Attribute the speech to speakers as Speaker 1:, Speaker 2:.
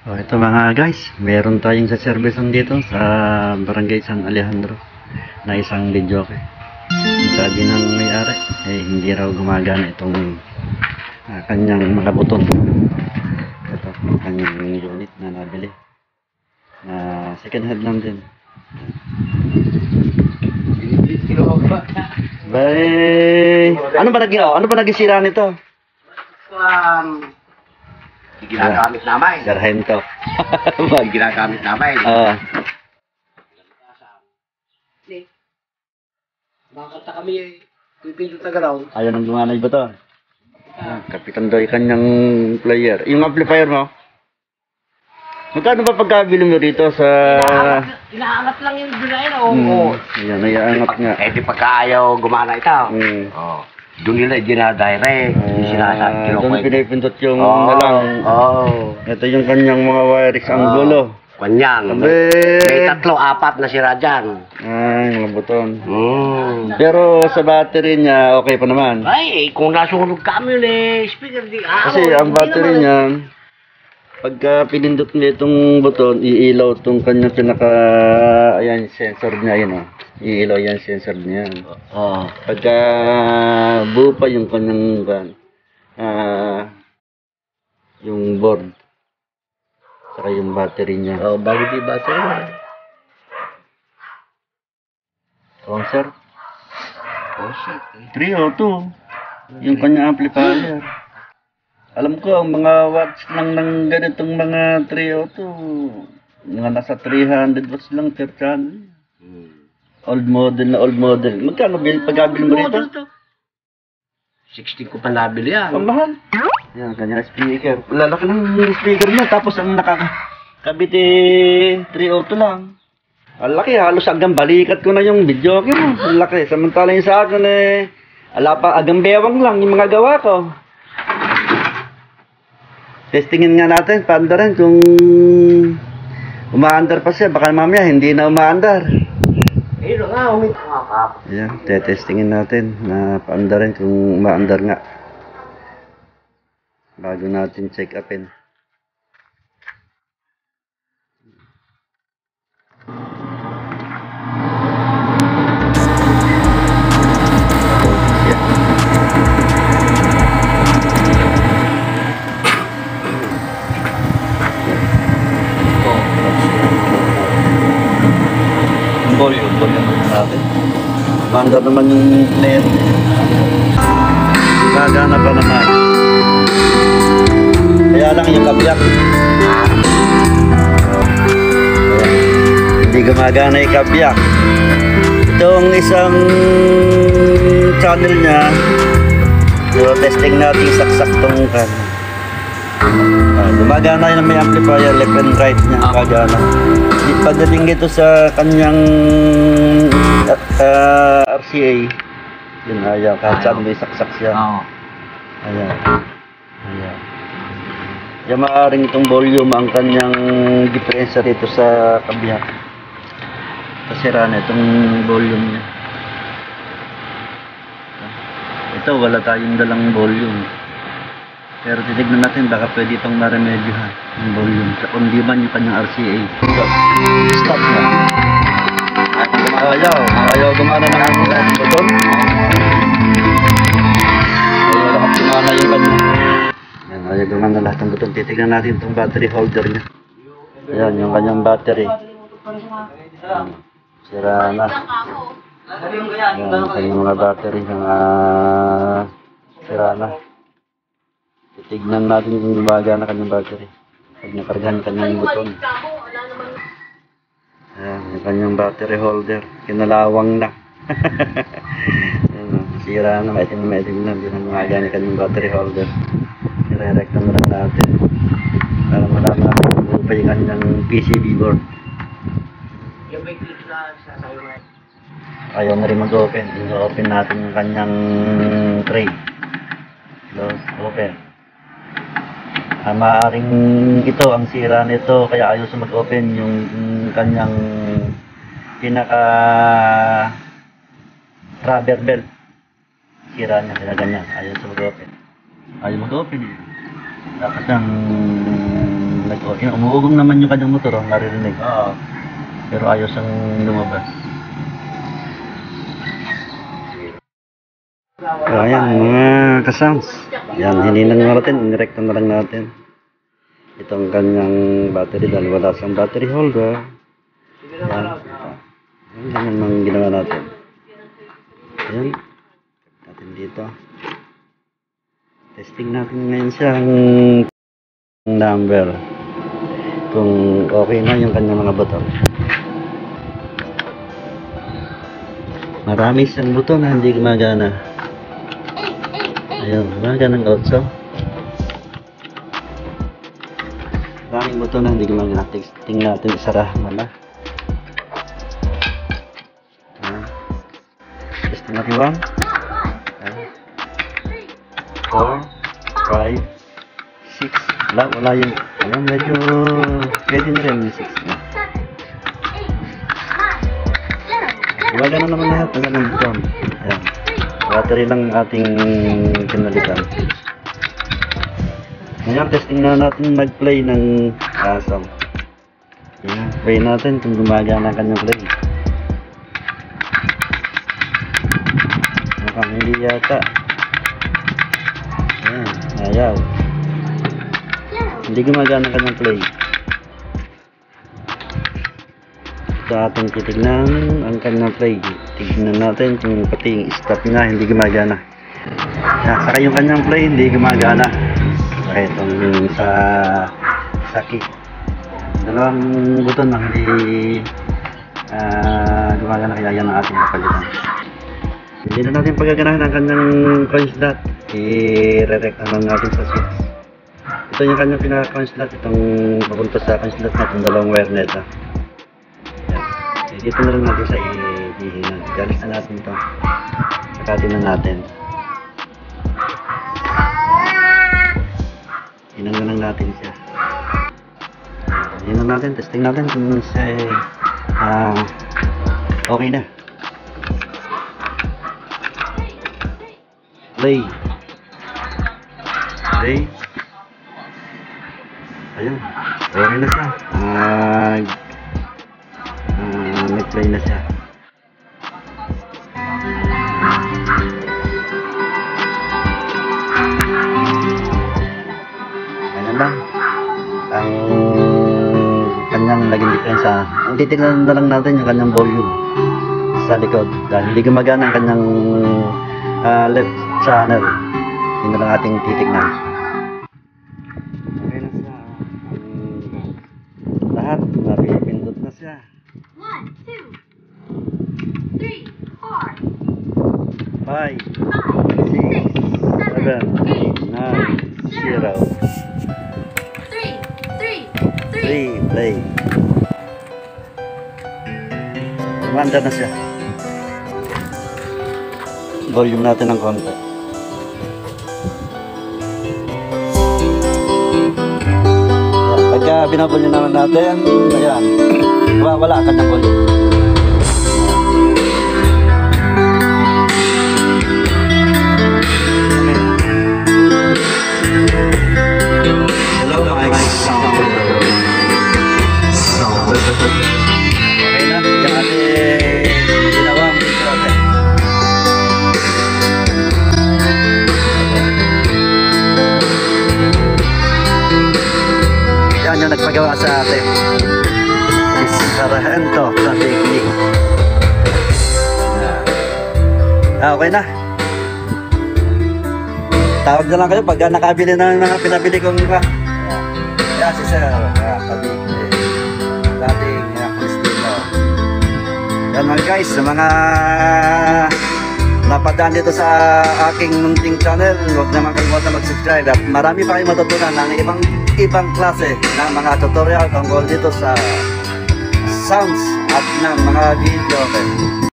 Speaker 1: Oh, ito mga guys, meron tayong sa service dito sa Barangay San Alejandro na isang videoke. Sabi ng may-ari, hindi raw gumagana itong kanyang mga buton. Ito, kanyang unit na nabili. Na second hand lang din. Bye. Ano ba nagisira nito?
Speaker 2: Ginagamit namin.
Speaker 1: Sarhento.
Speaker 2: Ginagamit namin. Bakit kami pipindot na galaw?
Speaker 1: Ayaw nang gumanay ba to? Kapitan daw yung kanyang player. Yung amplifier mo? Magkano ba pagkabili mo rito sa...
Speaker 2: Inaangat lang yung binayan. Oo.
Speaker 1: Ayan, naiangat nga.
Speaker 2: Eh di pagka ayaw gumana ito. Oo. Doon nila dinadirect.
Speaker 1: Doon pinipindot yung
Speaker 2: Oo.
Speaker 1: nalang.
Speaker 2: Oo.
Speaker 1: Ito yung kanyang mga wirings ang gulo.
Speaker 2: Kanyang.
Speaker 1: Abe!
Speaker 2: May 3-4 na sira dyan.
Speaker 1: Ay, mga buton. Pero sa battery niya, okay pa naman.
Speaker 2: Ay, kung nasunog kami yun speaker di
Speaker 1: Kasi ang battery niya, pagka pinindot niya itong buton, iilaw itong kanyang ayan, sensor niya, yun o. Iilaw yan, sensor niya.
Speaker 2: Oo.
Speaker 1: Pagka buo pa yung kanyang, yung board, saka yung battery niya.
Speaker 2: Oh, bakit di battery?
Speaker 1: Sir?
Speaker 2: Oh, shit.
Speaker 1: 302. Yung kanyang amplifier. Alam ko, ang mga watts lang ng ganitong mga 302, mga nasa 300 watts lang per channel. Old model. Magkano pagkabili mo rito?
Speaker 2: 16 ko pa nabili yan.
Speaker 1: Ang mahal. Yan, kanya speaker. Lalaki ng speaker niya, tapos ang nakakabit 302 lang. Ang laki, halos hanggang balikat ko na yung video mo. Ang laki. Samantala yung sa akin ala pa, hanggang bewang lang yung mga gawa ko. Testingin nga natin, paanda rin kung umaandar pa siya. Baka mamaya hindi na umaandar.
Speaker 2: Ayun nga, umikakap.
Speaker 1: Ayan, testingin natin na paanda rin kung umaandar nga. Bago natin check upin. Volume natin. Umaandar naman yung player. Gagana pa naman. Kaya lang yung kabyak. Hindi gumagana yung kabyak. Itong isang channel niya, so testing natin saksak tong kan. Gumagana yun may amplifier, left and right niya, gagana. Pagdating ito sa kanyang RCA, yun ayaw, kahit saan may saksak siya. Ayan. Kaya maaaring itong volume ang kanyang diferensya rito sa kabyak. Kasira na itong volume niya. Ito, wala tayong dalang volume. Pero titignan natin, baka pwede itong maremedyohan yung volume. Kung di man yung kanyang RCA. Stop na. Ayaw gumana na ang buton. Ayaw lahat gumana yung kanya. Ayan, ayaw gumana lahat ng buton. Titignan natin itong battery holder niya. Ayan, yung kanyang battery. Sira na. Ayan, yung kanyang mga battery. Sira na. Titignan natin kung gumagana kanyang battery. Pag nakargahan kanyang buton. Ayan, yung kanyang battery holder. Kinalawang na. Ayan, sira na. Maitim na. Hindi na gumagana kanyang battery holder. Nire-recta na lang natin. Para malaman natin kung buo pa yung kanyang PCB board.
Speaker 2: Yung may click na sasayo mo.
Speaker 1: Ayaw na rin mag-open. I-open natin yung kanyang tray. So, open. Maaaring ito ang sira nito kaya ayaw sa mag-open yung kanyang pinaka rubber belt. Sira niya kaya ganyan, ayaw sa mag-open. Ayaw mag-open. Dapat ang Okay. Umuugong naman yung kanyang motor, oh, naririnig.
Speaker 2: Oo.
Speaker 1: Pero ayaw siyang lumabas. So, ayan, mga kasams. Yan, hininang natin, inirekta na lang natin. Itong kanyang battery dahil wala siyang battery holder. Yan. Yan, ganyan ang ginawa natin. Ayan. Natin dito. Testing natin ngayon siyang number. Kung okay na yung kanyang mga buton. Marami siyang buton na hindi gumagana. Ayun, gumagana ng 8. Maraming buton na hindi gumagana. Testing natin, isara muna. Testing natin 1, 4, 5, 6. Wala yung, ayan, medyo pwede na rin yung 6 na. Gumagana naman lahat ng ganang buton. Ayan. Battery lang ating pinalitan. Ngayon, testing na natin mag-play ng song. Ayan, play natin kung gumagana ang kanyang play. Mukhang hindi yata. Ayan, ayaw. Hindi gumagana ang kanyang play. Ito ating titignan ang kanyang play. Tignan natin kung pati yung stop niya hindi gumagana. Saka yung kanyang play hindi gumagana. Okay, itong sa kick. Dalawang buton na hindi gumagana, kaya yan ang ating kapalitan. Hindi na natin pagaganahan ang kanyang coin slot. I-re-rect naman natin sa switch. Ito yung kanyang pinaka-coin slot. Itong papunta sa coin slot na itong dalawang wire net. Dito na lang natin sa ihihinan. Galis na natin ito. Sakatin na natin. Hinan na lang natin siya. Hinan natin. Testing natin kung siya okay na. Play. Play. Ayun. Okay na siya. Nag-play na siya. Ayan lang. Ang kanyang naging diferensya. Ang titignan na lang natin yung kanyang volume sa likod. Dahil hindi gumagana ang kanyang left channel. Yun na lang ating titignan. Okay na siya. Lahat napipindot na siya.
Speaker 3: 1, 2, 3, 4,
Speaker 1: 5,
Speaker 3: 6,
Speaker 1: 7,
Speaker 3: 8,
Speaker 1: 9, 0. 3, play. Kumanda na siya. Volume natin ng konti. Pagka binavolume naman natin, ayan, wala kanyang volume. Okay na, yung ating ginawang video. Yan yung nagpagawa sa atin. Si Sargento sa Bigli. Okay na. Tawag na lang kayo pag nakabili na ng mga pinabili kong yan si Sir Kabigli. Dating Cristino. Yan mga guys, sa mga napadaan dito sa aking munting channel, huwag naman kalimutan mag-subscribe at marami pa kayong matutunan ng ibang klase ng mga tutorial tungkol dito sa sounds at ng mga video.